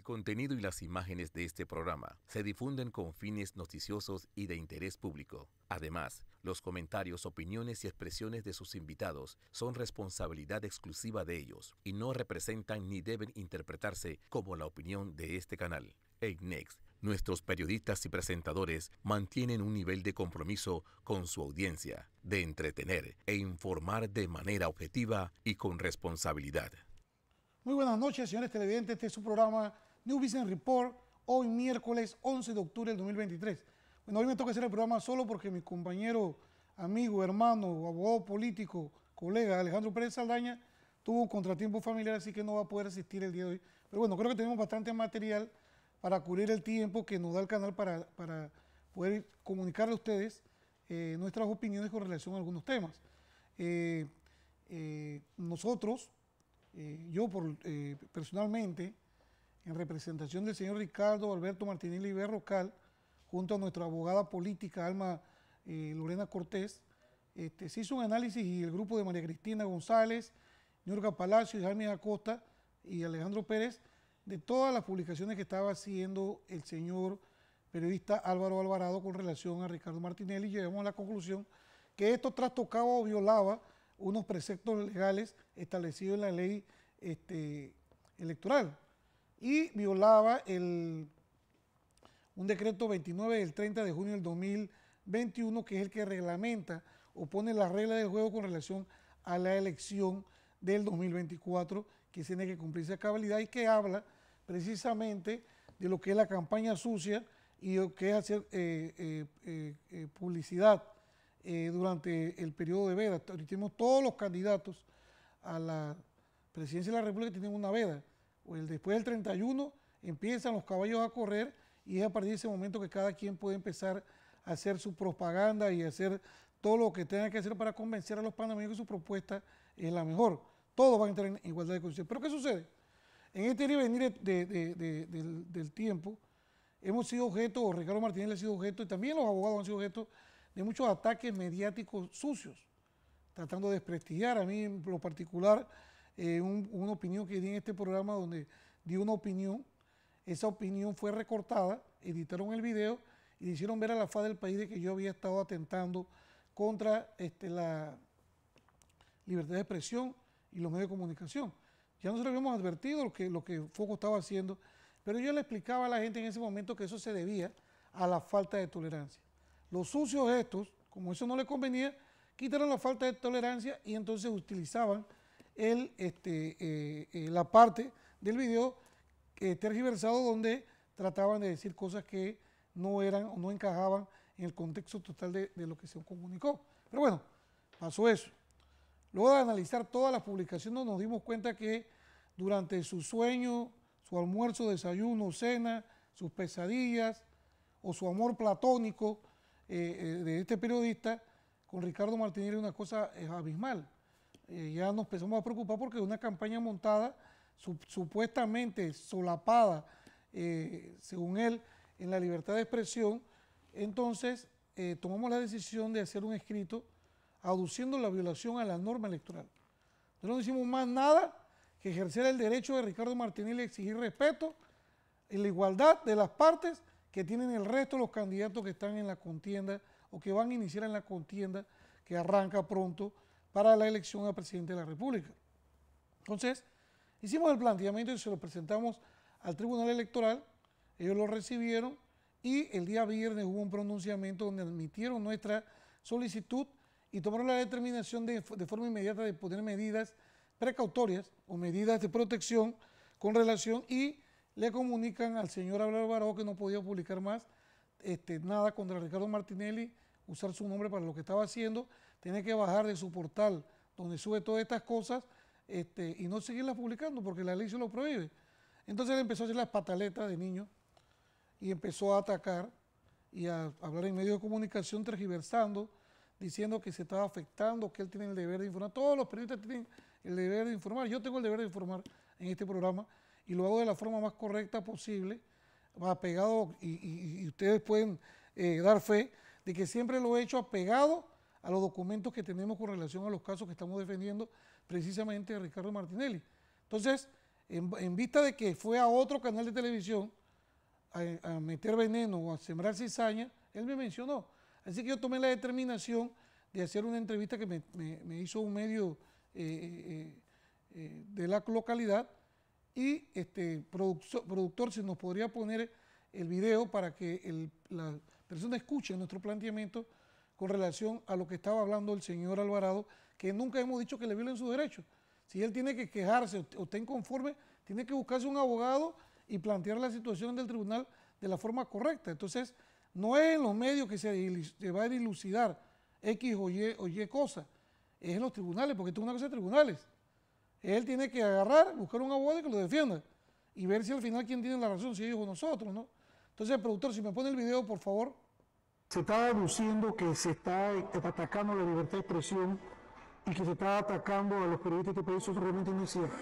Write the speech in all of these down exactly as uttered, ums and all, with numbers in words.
contenido y las imágenes de este programa se difunden con fines noticiosos y de interés público. Además, los comentarios, opiniones y expresiones de sus invitados son responsabilidad exclusiva de ellos y no representan ni deben interpretarse como la opinión de este canal. En Next, nuestros periodistas y presentadores mantienen un nivel de compromiso con su audiencia, de entretener e informar de manera objetiva y con responsabilidad. Muy buenas noches, señores televidentes. Este es su programa New Business Report, hoy miércoles once de octubre del dos mil veintitrés. Bueno, hoy me toca hacer el programa solo porque mi compañero, amigo, hermano, abogado político, colega Alejandro Pérez Saldaña tuvo un contratiempo familiar, así que no va a poder asistir el día de hoy. Pero bueno, creo que tenemos bastante material para cubrir el tiempo que nos da el canal para, para poder comunicarle a ustedes eh, nuestras opiniones con relación a algunos temas. Eh, eh, nosotros, eh, yo por, eh, personalmente, en representación del señor Ricardo Alberto Martinelli Berrocal, junto a nuestra abogada política Alma eh, Lorena Cortés, este, se hizo un análisis y el grupo de María Cristina González, Niurka Palacio, Jaime Acosta y Alejandro Pérez, de todas las publicaciones que estaba haciendo el señor periodista Álvaro Alvarado con relación a Ricardo Martinelli, y llegamos a la conclusión que esto trastocaba o violaba unos preceptos legales establecidos en la ley este, electoral y violaba el, un decreto veintinueve del treinta de junio del dos mil veintiuno, que es el que reglamenta o pone las reglas del juego con relación a la elección del dos mil veinticuatro, que tiene que cumplirse a cabalidad y que habla precisamente de lo que es la campaña sucia y lo que es hacer eh, eh, eh, eh, publicidad eh, durante el periodo de veda. Tenemos todos los candidatos a la presidencia de la República tienen una veda. O el, después del treinta y uno empiezan los caballos a correr y es a partir de ese momento que cada quien puede empezar a hacer su propaganda y hacer todo lo que tenga que hacer para convencer a los panameños que su propuesta es la mejor. Todos van a entrar en igualdad de condiciones. ¿Pero qué sucede? En este ir y venir de, de, de, del, del tiempo, hemos sido objeto, o Ricardo Martinelli ha sido objeto, y también los abogados han sido objeto de muchos ataques mediáticos sucios, tratando de desprestigiar. A mí en lo particular, eh, un, una opinión que di en este programa donde di una opinión, esa opinión fue recortada, editaron el video y le hicieron ver a la faz del país de que yo había estado atentando contra este, la libertad de expresión y los medios de comunicación. Ya nosotros habíamos advertido lo que, lo que Foco estaba haciendo, pero yo le explicaba a la gente en ese momento que eso se debía a la falta de tolerancia. Los sucios estos, como eso no les convenía, quitaron la falta de tolerancia y entonces utilizaban el, este, eh, eh, la parte del video eh, tergiversado donde trataban de decir cosas que no eran o no encajaban en el contexto total de, de lo que se comunicó. Pero bueno, pasó eso. Luego de analizar todas las publicaciones nos dimos cuenta que durante su sueño, su almuerzo, desayuno, cena, sus pesadillas o su amor platónico eh, eh, de este periodista con Ricardo Martinelli una cosa eh, abismal. Eh, ya nos empezamos a preocupar porque una campaña montada, su, supuestamente solapada, eh, según él, en la libertad de expresión. Entonces eh, tomamos la decisión de hacer un escrito aduciendo la violación a la norma electoral. Nosotros no hicimos más nada que ejercer el derecho de Ricardo Martinelli a exigir respeto y la igualdad de las partes que tienen el resto de los candidatos que están en la contienda o que van a iniciar en la contienda que arranca pronto para la elección a presidente de la República. Entonces, hicimos el planteamiento y se lo presentamos al Tribunal Electoral, ellos lo recibieron y el día viernes hubo un pronunciamiento donde admitieron nuestra solicitud y tomaron la determinación de, de forma inmediata de poner medidas precautorias o medidas de protección con relación y le comunican al señor Álvaro Alvarado que no podía publicar más este, nada contra Ricardo Martinelli, usar su nombre para lo que estaba haciendo, tiene que bajar de su portal donde sube todas estas cosas este, y no seguirlas publicando porque la ley se lo prohíbe. Entonces él empezó a hacer las pataletas de niño y empezó a atacar y a hablar en medios de comunicación tergiversando, diciendo que se estaba afectando, que él tiene el deber de informar. Todos los periodistas tienen el deber de informar. Yo tengo el deber de informar en este programa y lo hago de la forma más correcta posible, apegado, y, y, y ustedes pueden eh, dar fe de que siempre lo he hecho apegado a los documentos que tenemos con relación a los casos que estamos defendiendo precisamente de Ricardo Martinelli. Entonces, en, en vista de que fue a otro canal de televisión a, a meter veneno o a sembrar cizaña, él me mencionó. Así que yo tomé la determinación de hacer una entrevista que me, me, me hizo un medio eh, eh, eh, de la localidad, y este productor, productor si nos podría poner el video para que el, la persona escuche nuestro planteamiento con relación a lo que estaba hablando el señor Alvarado, que nunca hemos dicho que le violen sus derechos. Si él tiene que quejarse o está inconforme, tiene que buscarse un abogado y plantear la situación del tribunal de la forma correcta. Entonces, no es en los medios que se, se va a dilucidar X o Y, o Y cosa, es en los tribunales, porque esto es una cosa de tribunales. Él tiene que agarrar, buscar un abogado que lo defienda y ver si al final quién tiene la razón, si ellos o nosotros, ¿no? Entonces, productor, si me pone el video, por favor. Se está deduciendo que se está atacando la libertad de expresión y que se está atacando a los periodistas de este país. Eso realmente no es cierto.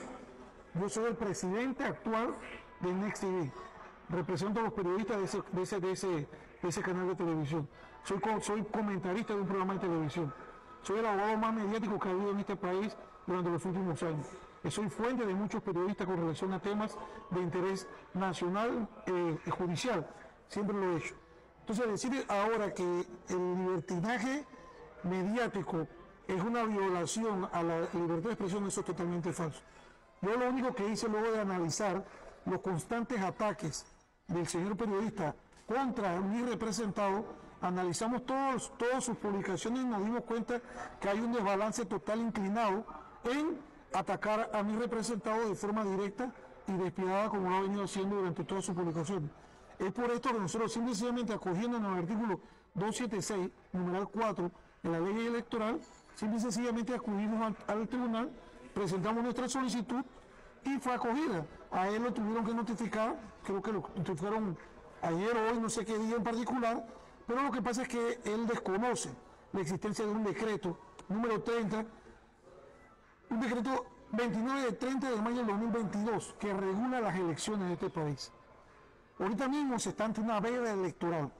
Yo soy el presidente actual de Next T V. Represento a los periodistas de ese, de ese, de ese, de ese canal de televisión. Soy, soy comentarista de un programa de televisión. Soy el abogado más mediático que ha habido en este país durante los últimos años. Soy fuente de muchos periodistas con relación a temas de interés nacional, eh, judicial. Siempre lo he hecho. Entonces, decir ahora que el libertinaje mediático es una violación a la libertad de expresión, eso es totalmente falso. Yo lo único que hice luego de analizar los constantes ataques del señor periodista contra mi representado, analizamos todos, todas sus publicaciones y nos dimos cuenta que hay un desbalance total inclinado en atacar a mi representado de forma directa y despiadada, como lo ha venido haciendo durante todas sus publicaciones. Es por esto que nosotros simplemente acogiéndonos al artículo doscientos setenta y seis, numeral cuatro de la ley electoral, simple y sencillamente acudimos al, al tribunal, presentamos nuestra solicitud y fue acogida. A él lo tuvieron que notificar, creo que lo notificaron ayer o hoy, no sé qué día en particular, pero lo que pasa es que él desconoce la existencia de un decreto número treinta, un decreto veintinueve de treinta de mayo del dos mil veintidós que regula las elecciones de este país. Ahorita mismo se está ante una veda electoral.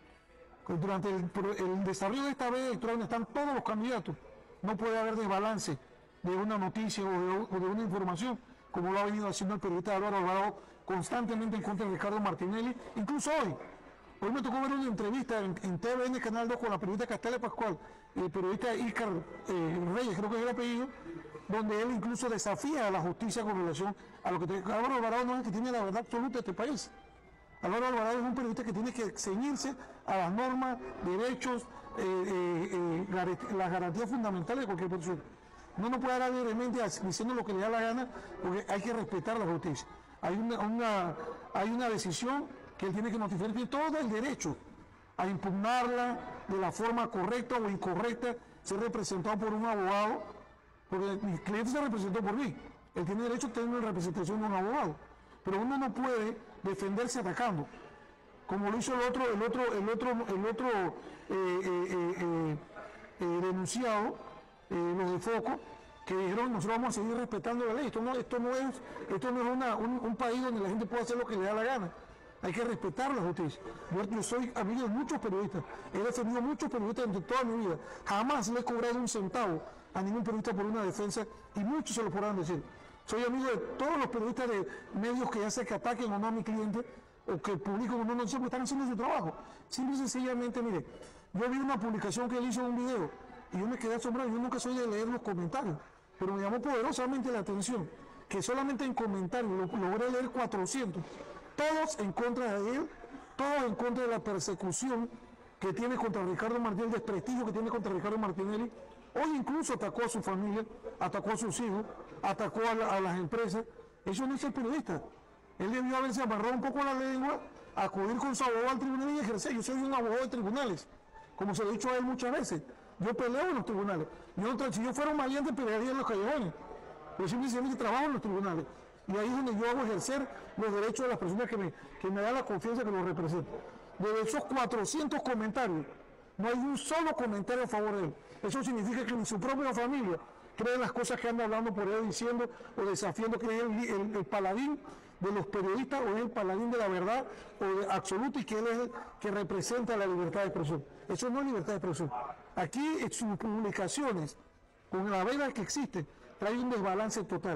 Durante el, el desarrollo de esta veda electoral donde están todos los candidatos, no puede haber desbalance de una noticia o de, o de una información, como lo ha venido haciendo el periodista Álvaro Alvarado constantemente en contra de Ricardo Martinelli, incluso hoy. Hoy me tocó ver una entrevista en, en T V N Canal dos con la periodista Castalia Pascual, el periodista Ícar eh, Reyes, creo que es el apellido, donde él incluso desafía a la justicia con relación a lo que te, Álvaro Alvarado no es el que tiene la verdad absoluta de este país. Álvaro Alvarado es un periodista que tiene que ceñirse a las normas, derechos, eh, eh, eh, las garantías fundamentales de cualquier persona. No nos puede dar libremente diciendo lo que le da la gana, porque hay que respetar la justicia. Hay una, una, hay una decisión que él tiene que notificar, tiene todo el derecho a impugnarla de la forma correcta o incorrecta, ser representado por un abogado, porque mi cliente se representó por mí. Él tiene derecho a tener una representación de un abogado, pero uno no puede defenderse atacando, como lo hizo el otro, el otro, el otro, el otro eh, eh, eh, eh, denunciado, eh, los de Foco, que dijeron nosotros vamos a seguir respetando la ley. Esto no, esto no es, esto no es una, un, un país donde la gente puede hacer lo que le da la gana. Hay que respetar la justicia. Yo, yo soy amigo de muchos periodistas, he defendido a muchos periodistas durante toda mi vida. Jamás le he cobrado un centavo a ningún periodista por una defensa, y muchos se lo podrán decir. Soy amigo de todos los periodistas de medios que ya sea que ataquen o no a mi cliente, o que publican o no, no siempre están haciendo su trabajo. Simple y sencillamente, mire, yo vi una publicación que él hizo en un video, y yo me quedé asombrado. Yo nunca soy de leer los comentarios, pero me llamó poderosamente la atención que solamente en comentarios lo, logré leer cuatrocientos, todos en contra de él, todos en contra de la persecución que tiene contra Ricardo Martinelli, el desprestigio que tiene contra Ricardo Martinelli. Hoy incluso atacó a su familia, atacó a sus hijos, atacó a, la, a las empresas. Eso no es ser periodista. Él debió haberse amarrado un poco la lengua, acudir con su abogado al tribunal y ejercer. Yo soy un abogado de tribunales, como se lo he dicho a él muchas veces. Yo peleo en los tribunales. Yo, si yo fuera un valiente, pelearía en los callejones. Yo simplemente trabajo en los tribunales. Y ahí es donde yo hago ejercer los derechos de las personas que me, que me dan la confianza que los representan. De esos cuatrocientos comentarios, no hay un solo comentario a favor de él. Eso significa que ni su propia familia cree en las cosas que anda hablando por él, diciendo o desafiando, que es el, el, el paladín de los periodistas, o es el paladín de la verdad o de absoluto, y que él es el que representa la libertad de expresión. Eso no es libertad de expresión. Aquí en sus publicaciones, con la veda que existe, trae un desbalance total.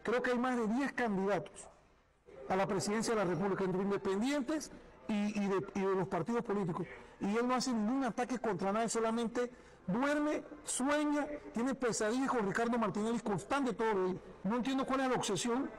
creo que hay más de diez candidatos a la presidencia de la República, entre independientes y, y, de, y de los partidos políticos. Y él no hace ningún ataque contra nadie, solamente duerme, sueña, tiene pesadillas con Ricardo Martinelli constante todo el día. No entiendo cuál es la obsesión.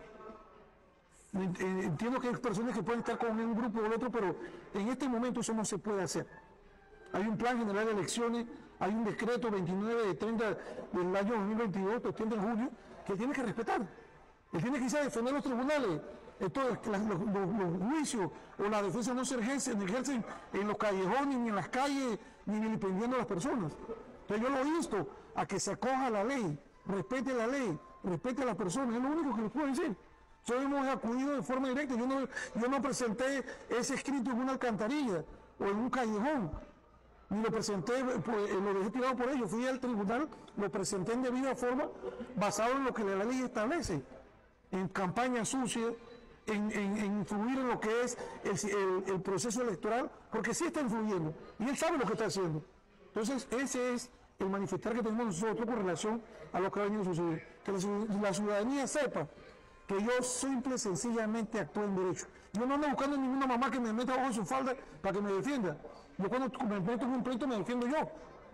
Entiendo que hay personas que pueden estar con un grupo o el otro, pero en este momento eso no se puede hacer. Hay un plan general de elecciones, hay un decreto veintinueve de treinta del año dos mil veintidós, que treinta de julio, que tiene que respetar. Él tiene que irse a defender los tribunales. Entonces, los, los, los juicios o la defensa no se ejercen, ejercen en los callejones, ni en las calles, ni vilipendiando a las personas. Entonces yo lo insto a que se acoja a la ley, respete la ley, respete a las personas, es lo único que les puedo decir. Nosotros hemos acudido de forma directa, yo no, yo no presenté ese escrito en una alcantarilla o en un callejón, ni lo presenté, pues, lo dejé tirado por ellos, fui al tribunal, lo presenté en debida forma, basado en lo que la ley establece, en campaña sucia, En, en, en influir en lo que es el, el, el proceso electoral, porque sí está influyendo, y él sabe lo que está haciendo. Entonces, ese es el manifestar que tenemos nosotros con relación a lo que ha venido sucediendo. Que la, la ciudadanía sepa que yo simple y sencillamente actúo en derecho. Yo no ando buscando ninguna mamá que me meta bajo su falda para que me defienda. Yo cuando me meto en un pleito me defiendo yo.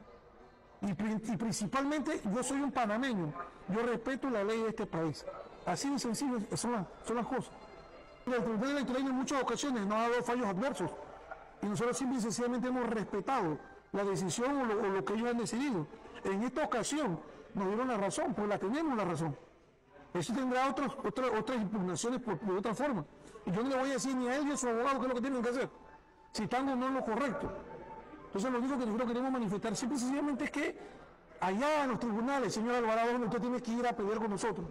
Y, y principalmente yo soy un panameño, yo respeto la ley de este país. Así de sencillo son las, son las cosas. El Tribunal Electoral en muchas ocasiones nos ha dado fallos adversos y nosotros simple y sencillamente hemos respetado la decisión o lo, o lo que ellos han decidido. En esta ocasión nos dieron la razón, pues la tenemos la razón. Eso tendrá otros, otras, otras impugnaciones por, de otra forma. Y yo no le voy a decir ni a él ni a su abogado qué es lo que tienen que hacer, si están o no en lo correcto. Entonces lo único que nosotros queremos manifestar simple y sencillamente es que allá en los tribunales, señor Alvarado, donde usted tiene que ir a pelear con nosotros.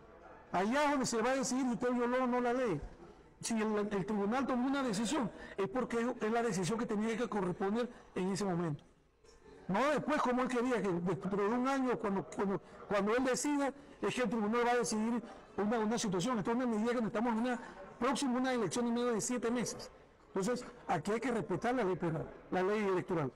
Allá donde se va a decidir si usted violó o no la ley. Si el, el tribunal tomó una decisión, es porque es la decisión que tenía que corresponder en ese momento. No después como él quería, que dentro de un año, cuando, cuando, cuando él decida, es que el tribunal va a decidir una, una situación. Esto es una medida que estamos en una próxima una elección y medio de siete meses. Entonces, aquí hay que respetar la ley penal, la ley electoral.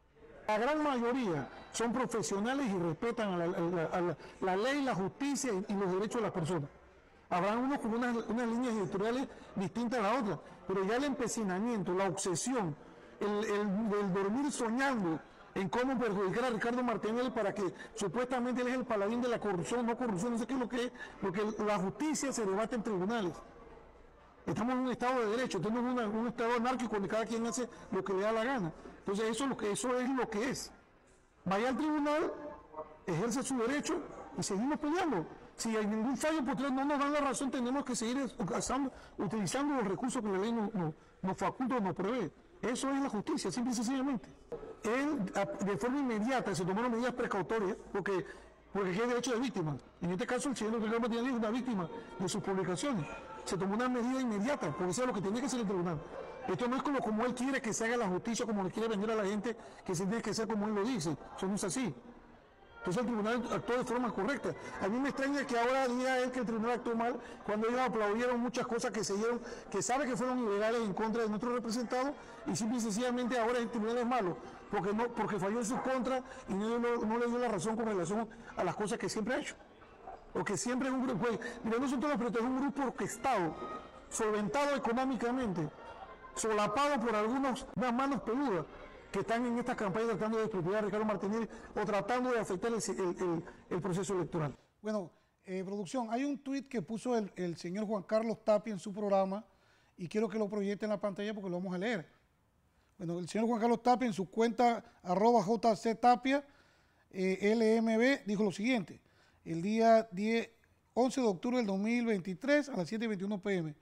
La gran mayoría son profesionales y respetan a la, a la, a la, la ley, la justicia y, y los derechos de las personas. Habrá unos con unas, unas líneas editoriales distintas a la otra, pero ya el empecinamiento, la obsesión, el, el, el dormir soñando en cómo perjudicar a Ricardo Martinelli para que supuestamente él es el paladín de la corrupción, no corrupción, no sé qué es lo que es, porque la justicia se debate en tribunales. Estamos en un estado de derecho, tenemos una, un estado anárquico donde cada quien hace lo que le da la gana. Entonces eso es lo que, eso es, lo que es. Vaya al tribunal, ejerce su derecho y seguimos peleando. Si hay ningún fallo porque no nos dan la razón, tenemos que seguir usando, utilizando los recursos que la ley nos, nos, nos faculta o nos prevé. Eso es la justicia, simple y sencillamente. Él, de forma inmediata, se tomaron medidas precautorias porque, porque es derecho de víctima. En este caso, el señor Ricardo Martinelli es una víctima de sus publicaciones. Se tomó una medida inmediata, porque eso es lo que tenía que hacer el tribunal. Esto no es como, como él quiere que se haga la justicia, como le quiere vender a la gente, que se tiene que hacer como él lo dice. Eso no es así. Entonces el tribunal actuó de forma correcta. A mí me extraña que ahora diga él que el tribunal actuó mal, cuando ellos aplaudieron muchas cosas que se dieron, que sabe que fueron ilegales en contra de nuestros representados, y simple y sencillamente ahora el tribunal es malo, porque no, porque falló en su contra y no, no, no le dio la razón con relación a las cosas que siempre ha hecho. Porque siempre es un grupo, pues, mira, no son todos, pero es un grupo orquestado, solventado económicamente, solapado por algunas manos peludas que están en esta campaña tratando de desprestigiar a Ricardo Martinelli o tratando de afectar el, el, el, el proceso electoral. Bueno, eh, producción, hay un tuit que puso el, el señor Juan Carlos Tapia en su programa y quiero que lo proyecte en la pantalla porque lo vamos a leer. Bueno, el señor Juan Carlos Tapia en su cuenta arroba jctapia eh, L M B dijo lo siguiente: el día diez, once de octubre del dos mil veintitrés a las siete y veintiuno pe eme.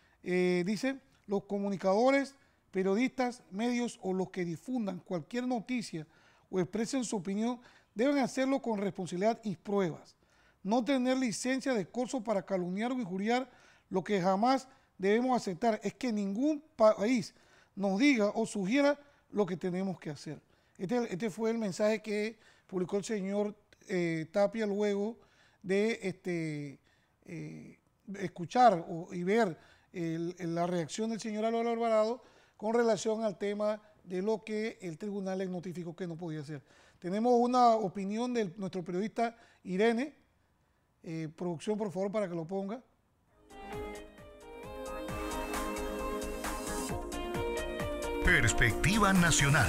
Eh, dice, los comunicadores, periodistas, medios o los que difundan cualquier noticia o expresen su opinión deben hacerlo con responsabilidad y pruebas. No tener licencia de curso para calumniar o injuriar. Lo que jamás debemos aceptar es que ningún país nos diga o sugiera lo que tenemos que hacer. Este, este fue el mensaje que publicó el señor eh, Tapia luego de este, eh, escuchar o, y ver el, el, la reacción del señor Álvaro Alvarado con relación al tema de lo que el tribunal les notificó que no podía hacer. Tenemos una opinión de nuestro periodista Irene, Eh, producción, por favor, para que lo ponga. Perspectiva Nacional.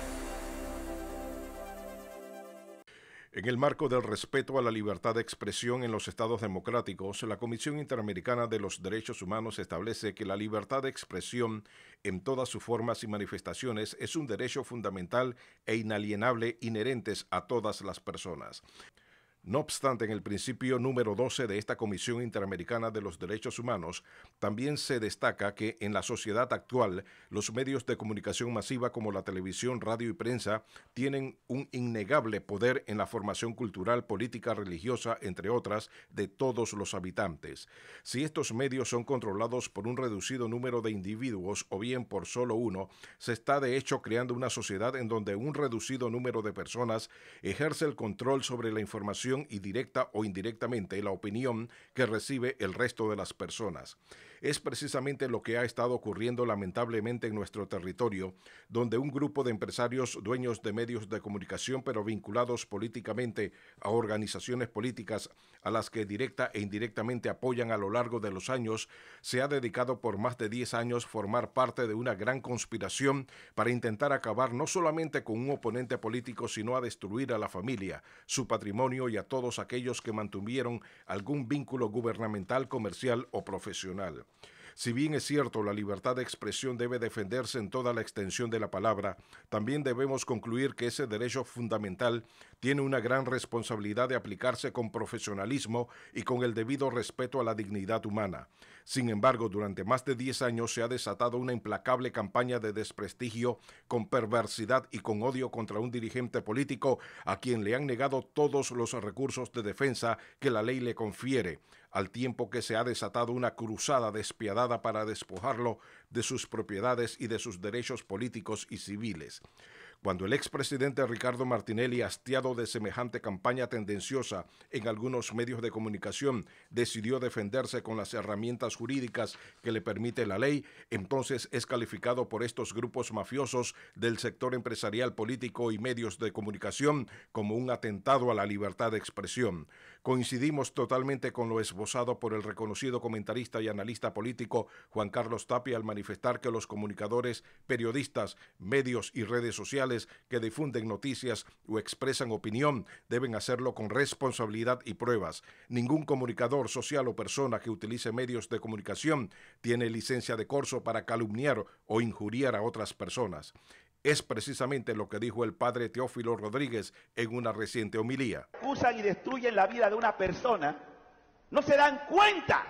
En el marco del respeto a la libertad de expresión en los estados democráticos, la Comisión Interamericana de los Derechos Humanos establece que la libertad de expresión en todas sus formas y manifestaciones es un derecho fundamental e inalienable inherentes a todas las personas. No obstante, en el principio número doce de esta Comisión Interamericana de los Derechos Humanos, también se destaca que en la sociedad actual, los medios de comunicación masiva como la televisión, radio y prensa tienen un innegable poder en la formación cultural, política, religiosa, entre otras, de todos los habitantes. Si estos medios son controlados por un reducido número de individuos o bien por solo uno, se está de hecho creando una sociedad en donde un reducido número de personas ejerce el control sobre la información y directa o indirectamente la opinión que recibe el resto de las personas. Es precisamente lo que ha estado ocurriendo lamentablemente en nuestro territorio, donde un grupo de empresarios dueños de medios de comunicación pero vinculados políticamente a organizaciones políticas a las que directa e indirectamente apoyan a lo largo de los años, se ha dedicado por más de diez años a formar parte de una gran conspiración para intentar acabar no solamente con un oponente político, sino a destruir a la familia, su patrimonio y a todos aquellos que mantuvieron algún vínculo gubernamental, comercial o profesional. Si bien es cierto, la libertad de expresión debe defenderse en toda la extensión de la palabra, también debemos concluir que ese derecho fundamental tiene una gran responsabilidad de aplicarse con profesionalismo y con el debido respeto a la dignidad humana. Sin embargo, durante más de diez años se ha desatado una implacable campaña de desprestigio con perversidad y con odio contra un dirigente político a quien le han negado todos los recursos de defensa que la ley le confiere, al tiempo que se ha desatado una cruzada despiadada para despojarlo de sus propiedades y de sus derechos políticos y civiles. Cuando el expresidente Ricardo Martinelli, hastiado de semejante campaña tendenciosa en algunos medios de comunicación, decidió defenderse con las herramientas jurídicas que le permite la ley, entonces es calificado por estos grupos mafiosos del sector empresarial, político y medios de comunicación como un atentado a la libertad de expresión. Coincidimos totalmente con lo esbozado por el reconocido comentarista y analista político Juan Carlos Tapia al manifestar que los comunicadores, periodistas, medios y redes sociales que difunden noticias o expresan opinión deben hacerlo con responsabilidad y pruebas. Ningún comunicador social o persona que utilice medios de comunicación tiene licencia de corso para calumniar o injuriar a otras personas. Es precisamente lo que dijo el padre Teófilo Rodríguez en una reciente homilía. Usan y destruyen la vida de una persona, no se dan cuenta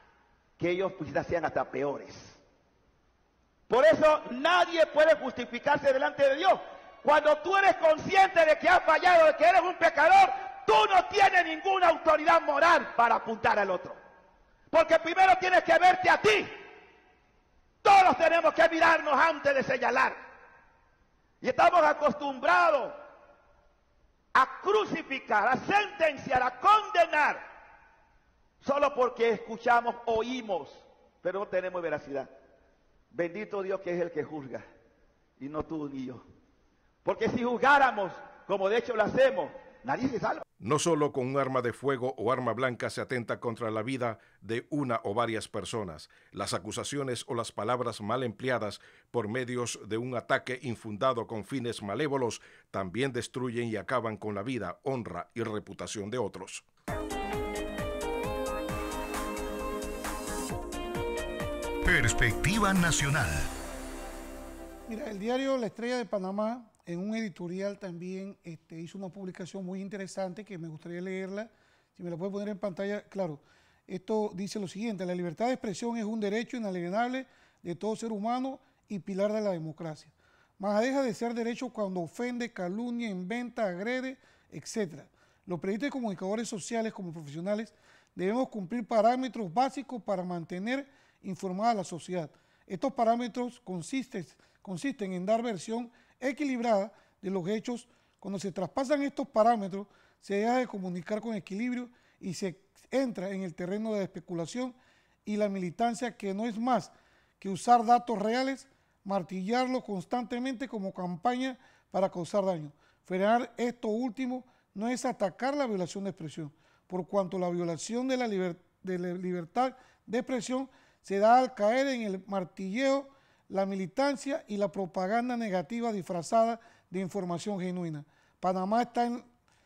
que ellos quizás sean hasta peores. Por eso nadie puede justificarse delante de Dios. Cuando tú eres consciente de que has fallado, de que eres un pecador, tú no tienes ninguna autoridad moral para apuntar al otro. Porque primero tienes que verte a ti. Todos tenemos que mirarnos antes de señalar. Y estamos acostumbrados a crucificar, a sentenciar, a condenar, solo porque escuchamos, oímos, pero no tenemos veracidad. Bendito Dios que es el que juzga, y no tú ni yo. Porque si juzgáramos, como de hecho lo hacemos, nadie se salva. No solo con un arma de fuego o arma blanca se atenta contra la vida de una o varias personas. Las acusaciones o las palabras mal empleadas por medios de un ataque infundado con fines malévolos también destruyen y acaban con la vida, honra y reputación de otros. Perspectiva Nacional. Mira, el diario La Estrella de Panamá, en un editorial también este, hizo una publicación muy interesante que me gustaría leerla. Si me la puede poner en pantalla, claro. Esto dice lo siguiente: la libertad de expresión es un derecho inalienable de todo ser humano y pilar de la democracia. Mas deja de ser derecho cuando ofende, calumnia, inventa, agrede, etcétera. Los periodistas y comunicadores sociales como profesionales debemos cumplir parámetros básicos para mantener informada a la sociedad. Estos parámetros consisten, consisten en dar versión equilibrada de los hechos. Cuando se traspasan estos parámetros, se deja de comunicar con equilibrio y se entra en el terreno de la especulación y la militancia, que no es más que usar datos reales, martillarlos constantemente como campaña para causar daño. Frenar esto último no es atacar la violación de expresión, por cuanto la violación de la, liber, de la libertad de expresión se da al caer en el martilleo, la militancia y la propaganda negativa disfrazada de información genuina. Panamá está en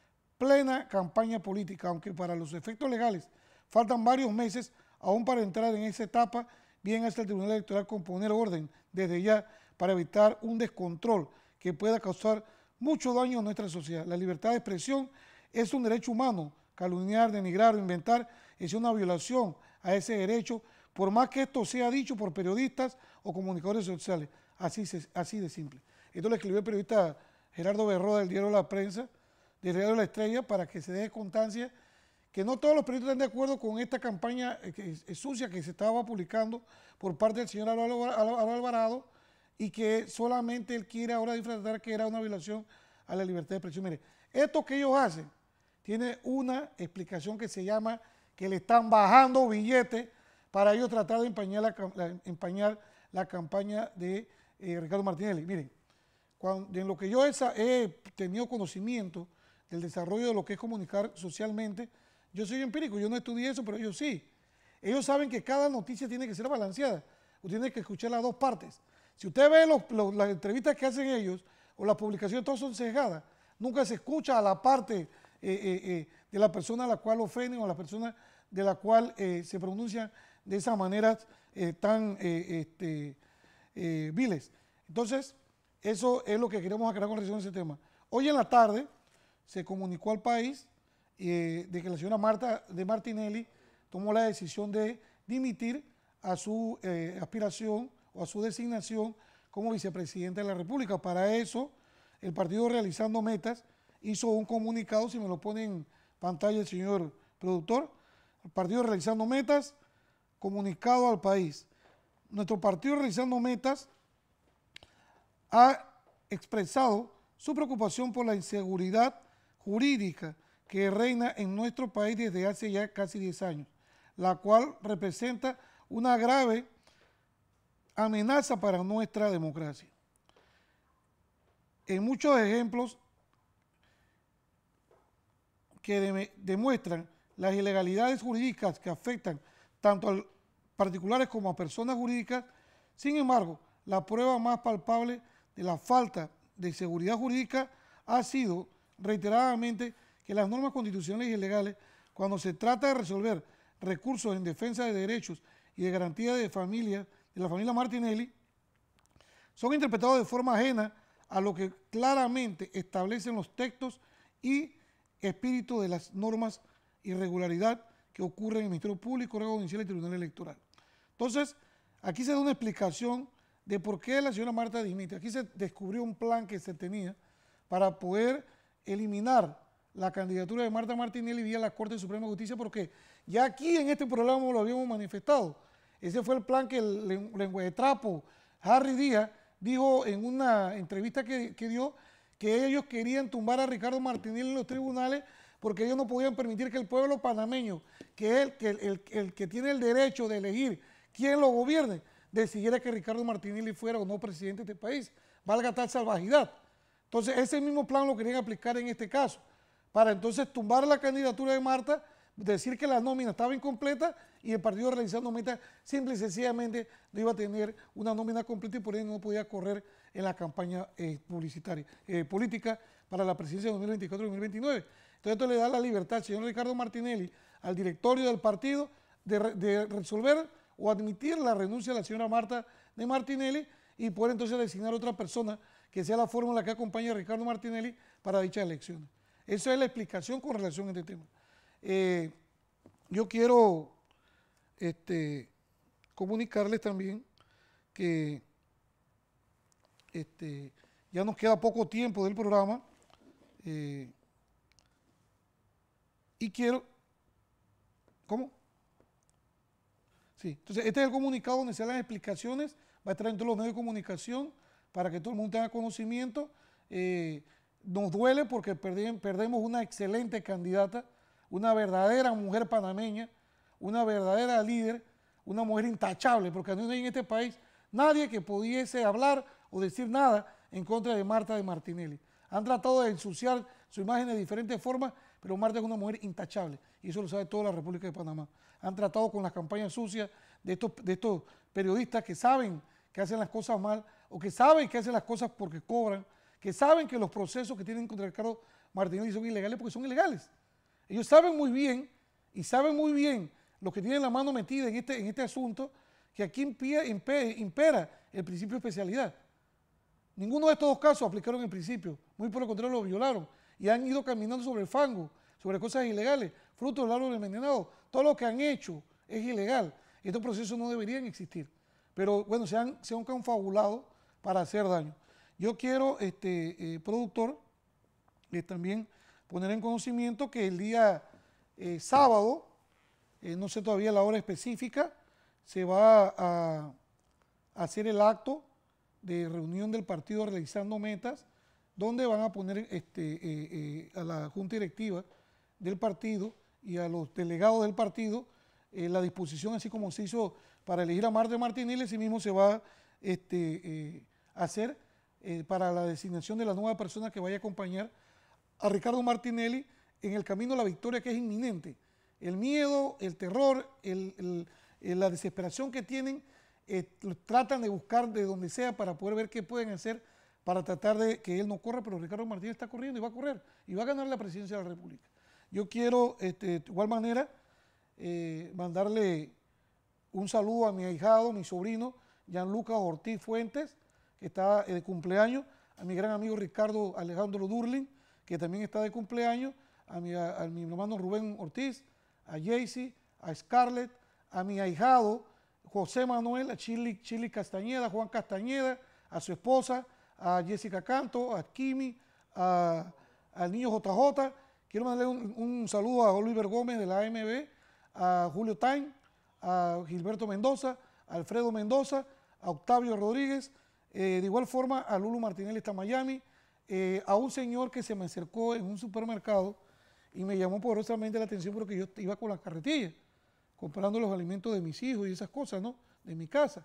plena campaña política, aunque para los efectos legales faltan varios meses aún para entrar en esa etapa, bien hasta el Tribunal Electoral con poner orden desde ya para evitar un descontrol que pueda causar mucho daño a nuestra sociedad. La libertad de expresión es un derecho humano. Calumniar, denigrar o inventar es una violación a ese derecho, por más que esto sea dicho por periodistas o comunicadores sociales. Así, se, así de simple. Esto lo escribió el periodista Gerardo Berroa del diario La Prensa, del diario La Estrella, para que se dé constancia que no todos los periodistas están de acuerdo con esta campaña que es sucia que se estaba publicando por parte del señor Álvaro Alvarado, y que solamente él quiere ahora disfrazar que era una violación a la libertad de expresión. Mire, esto que ellos hacen tiene una explicación que se llama que le están bajando billetes para ellos tratar de empañar la, la, empañar la campaña de eh, Ricardo Martinelli. Miren, cuando, en lo que yo he, he tenido conocimiento del desarrollo de lo que es comunicar socialmente, yo soy empírico, yo no estudié eso, pero ellos sí. Ellos saben que cada noticia tiene que ser balanceada, usted tiene que escuchar las dos partes. Si usted ve los, los, las entrevistas que hacen ellos o las publicaciones, todas son sesgadas. Nunca se escucha a la parte eh, eh, eh, de la persona a la cual ofenden o a la persona de la cual eh, se pronuncian de esas maneras eh, tan eh, este, eh, viles. Entonces, eso es lo que queremos aclarar con relación a ese tema. Hoy en la tarde se comunicó al país eh, de que la señora Marta de Martinelli tomó la decisión de dimitir a su eh, aspiración o a su designación como vicepresidenta de la República. Para eso, el partido Realizando Metas hizo un comunicado, si me lo pone en pantalla el señor productor, el partido Realizando Metas, comunicado al país. Nuestro partido Realizando Metas ha expresado su preocupación por la inseguridad jurídica que reina en nuestro país desde hace ya casi diez años, la cual representa una grave amenaza para nuestra democracia. En muchos ejemplos que de, demuestran las ilegalidades jurídicas que afectan tanto a particulares como a personas jurídicas, sin embargo, la prueba más palpable de la falta de seguridad jurídica ha sido reiteradamente que las normas constitucionales y legales, cuando se trata de resolver recursos en defensa de derechos y de garantía de familia, de la familia Martinelli, son interpretados de forma ajena a lo que claramente establecen los textos y espíritu de las normas y regularidad que ocurren en el Ministerio Público, órgano judicial y Tribunal Electoral. Entonces, aquí se da una explicación de por qué la señora Marta dimite. Aquí se descubrió un plan que se tenía para poder eliminar la candidatura de Marta Martinelli vía la Corte Suprema de Justicia, porque ya aquí en este programa lo habíamos manifestado. Ese fue el plan que el lengua de trapo Harry Díaz dijo en una entrevista que, que dio, que ellos querían tumbar a Ricardo Martinelli en los tribunales porque ellos no podían permitir que el pueblo panameño, que es el que, el, el, el que tiene el derecho de elegir quién lo gobierne, decidiera que Ricardo Martinelli fuera o no presidente de este país. Valga tal salvajidad. Entonces, ese mismo plan lo querían aplicar en este caso, para entonces tumbar la candidatura de Marta, decir que la nómina estaba incompleta y el partido Realizando Metas simple y sencillamente no iba a tener una nómina completa y por ello no podía correr en la campaña eh, publicitaria, eh, política para la presidencia de dos mil veinticuatro y dos mil veintinueve. Entonces esto le da la libertad al señor Ricardo Martinelli, al directorio del partido, de, de resolver o admitir la renuncia de la señora Marta de Martinelli y poder entonces designar a otra persona que sea la fórmula que acompañe a Ricardo Martinelli para dichas elecciones. Esa es la explicación con relación a este tema. Eh, yo quiero este, comunicarles también que este, ya nos queda poco tiempo del programa eh, y quiero... ¿Cómo? Sí, entonces este es el comunicado donde se dan las explicaciones, va a estar en todos los medios de comunicación para que todo el mundo tenga conocimiento. Eh, nos duele porque perdemos, perdemos una excelente candidata, una verdadera mujer panameña, una verdadera líder, una mujer intachable, porque no hay en este país nadie que pudiese hablar o decir nada en contra de Marta de Martinelli. Han tratado de ensuciar su imagen de diferentes formas, pero Marta es una mujer intachable y eso lo sabe toda la República de Panamá. Han tratado con las campañas sucias de estos, de estos periodistas que saben que hacen las cosas mal o que saben que hacen las cosas porque cobran, que saben que los procesos que tienen contra Ricardo Martinelli son ilegales porque son ilegales. Ellos saben muy bien y saben muy bien los que tienen la mano metida en este, en este asunto, que aquí impera, impera el principio de especialidad. Ninguno de estos dos casos aplicaron el principio, muy por el contrario lo violaron y han ido caminando sobre el fango, sobre cosas ilegales, fruto del árbol envenenado. Todo lo que han hecho es ilegal. Estos procesos no deberían existir, pero bueno, se han, se han confabulado para hacer daño. Yo quiero, este, eh, productor, eh, también poner en conocimiento que el día eh, sábado, eh, no sé todavía la hora específica, se va a, a hacer el acto de reunión del partido realizando metas, donde van a poner este, eh, eh, a la junta directiva del partido y a los delegados del partido eh, la disposición, así como se hizo para elegir a Marta Martinelli, así mismo se va este, eh, a hacer eh, para la designación de la nueva persona que vaya a acompañar a Ricardo Martinelli en el camino a la victoria que es inminente. El miedo, el terror, el, el, el, la desesperación que tienen, eh, tratan de buscar de donde sea para poder ver qué pueden hacer para tratar de que él no corra, pero Ricardo Martinelli está corriendo y va a correr y va a ganar la presidencia de la República. Yo quiero, este, de igual manera, eh, mandarle un saludo a mi ahijado, mi sobrino, Gianluca Ortiz Fuentes, que está de cumpleaños, a mi gran amigo Ricardo Alejandro Durlin, que también está de cumpleaños, a mi, a, a mi hermano Rubén Ortiz, a Jaycee, a Scarlett, a mi ahijado José Manuel, a Chili, Chili Castañeda, Juan Castañeda, a su esposa, a Jessica Canto, a Kimi, a, al niño J J. Quiero mandarle un, un saludo a Oliver Gómez de la A M B, a Julio Tain, a Gilberto Mendoza, a Alfredo Mendoza, a Octavio Rodríguez, eh, de igual forma a Lulu Martinelli está en Miami, eh, a un señor que se me acercó en un supermercado y me llamó poderosamente la atención porque yo iba con las carretillas, comprando los alimentos de mis hijos y esas cosas, ¿no? De mi casa.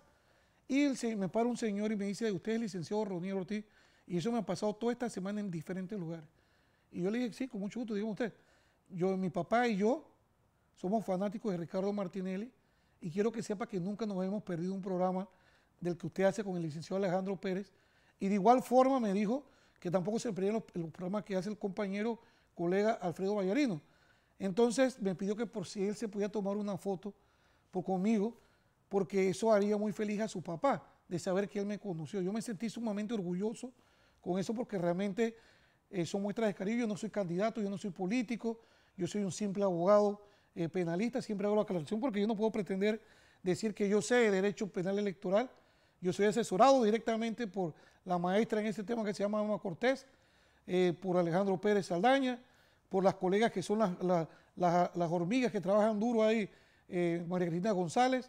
Y el, me para un señor y me dice, usted es licenciado Roniel Ortiz, y eso me ha pasado toda esta semana en diferentes lugares. Y yo le dije, sí, con mucho gusto, dígame usted. Yo, mi papá y yo somos fanáticos de Ricardo Martinelli y quiero que sepa que nunca nos hemos perdido un programa del que usted hace con el licenciado Alejandro Pérez. Y de igual forma me dijo que tampoco se perdían los, los programas que hace el compañero, colega Alfredo Vallarino. Entonces me pidió que por si él se podía tomar una foto por, conmigo, porque eso haría muy feliz a su papá, de saber que él me conoció. Yo me sentí sumamente orgulloso con eso porque realmente eh, son muestras de cariño. Yo no soy candidato, yo no soy político, yo soy un simple abogado eh, penalista, siempre hago la aclaración porque yo no puedo pretender decir que yo sé de derecho penal electoral. Yo soy asesorado directamente por la maestra en ese tema que se llama Alma Cortés, eh, por Alejandro Pérez Saldaña, por las colegas que son las, las, las, las hormigas que trabajan duro ahí, eh, María Cristina González,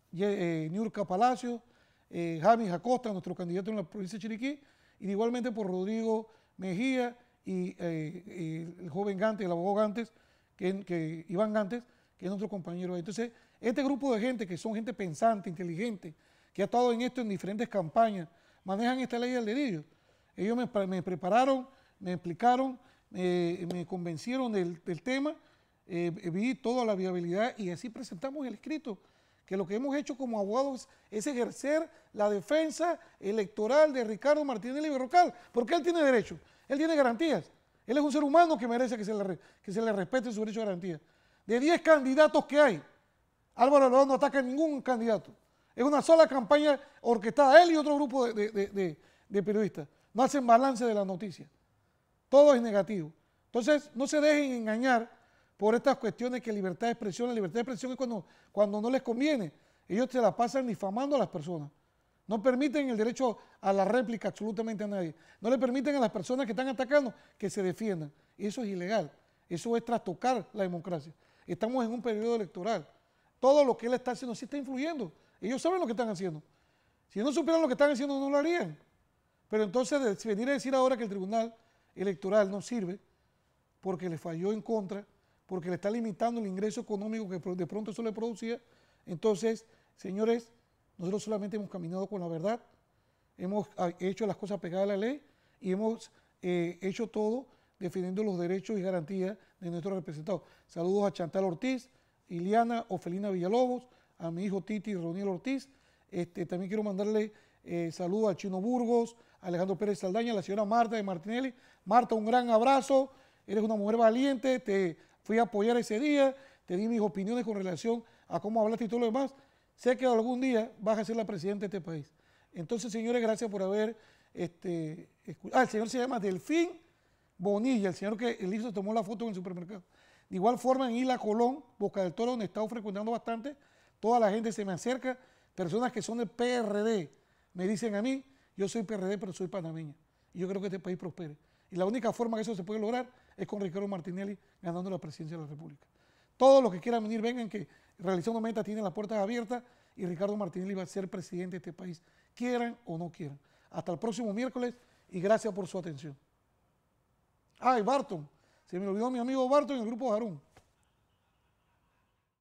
eh, Niurka Palacio, eh, James Acosta, nuestro candidato en la provincia de Chiriquí, y igualmente por Rodrigo Mejía y eh, el joven Gantes, el abogado Gantes, que, que, Iván Gantes, que es nuestro compañero. Entonces, este grupo de gente que son gente pensante, inteligente, que ha estado en esto en diferentes campañas, manejan esta ley del dedillo. Ellos me, me prepararon, me explicaron, me, me convencieron del, del tema, eh, vi toda la viabilidad y así presentamos el escrito, que lo que hemos hecho como abogados es ejercer la defensa electoral de Ricardo Martinelli Berrocal, porque él tiene derecho, él tiene garantías, él es un ser humano que merece que se le, que se le respete su derecho a garantía. De diez candidatos que hay, Álvaro Alvarado no ataca a ningún candidato. Es una sola campaña orquestada, él y otro grupo de, de, de, de periodistas. No hacen balance de la noticia. Todo es negativo. Entonces, no se dejen engañar por estas cuestiones que libertad de expresión, la libertad de expresión es cuando, cuando no les conviene. Ellos se la pasan difamando a las personas. No permiten el derecho a la réplica absolutamente a nadie. No le permiten a las personas que están atacando que se defiendan. Y eso es ilegal. Eso es trastocar la democracia. Estamos en un periodo electoral. Todo lo que él está haciendo sí está influyendo. Ellos saben lo que están haciendo. Si no supieran lo que están haciendo, no lo harían. Pero entonces venir a decir ahora que el Tribunal Electoral no sirve porque le falló en contra, porque le está limitando el ingreso económico que de pronto eso le producía, entonces, señores, nosotros solamente hemos caminado con la verdad, hemos hecho las cosas pegadas a la ley y hemos eh, hecho todo defendiendo los derechos y garantías de nuestros representados. Saludos a Chantal Ortiz, Iliana Ofelina Villalobos, a mi hijo Titi Roniel Ortiz. Este, también quiero mandarle eh, saludos a Chino Burgos, a Alejandro Pérez Saldaña, a la señora Marta de Martinelli. Marta, un gran abrazo, eres una mujer valiente, te fui a apoyar ese día, te di mis opiniones con relación a cómo hablaste y todo lo demás. Sé que algún día vas a ser la presidenta de este país. Entonces, señores, gracias por haber... Este, ah, el señor se llama Delfín Bonilla, el señor que el hijo se tomó la foto en el supermercado. De igual forma, en Isla Colón, Boca del Toro, donde he estado frecuentando bastante, toda la gente se me acerca, personas que son del P R D, me dicen a mí, yo soy P R D, pero soy panameña. Y yo creo que este país prospere. Y la única forma que eso se puede lograr es con Ricardo Martinelli ganando la presidencia de la República. Todos los que quieran venir, vengan, que Realizando Metas tiene las puertas abiertas y Ricardo Martinelli va a ser presidente de este país, quieran o no quieran. Hasta el próximo miércoles y gracias por su atención. Ah, y Barton, se me olvidó mi amigo Barton en el grupo Jarún.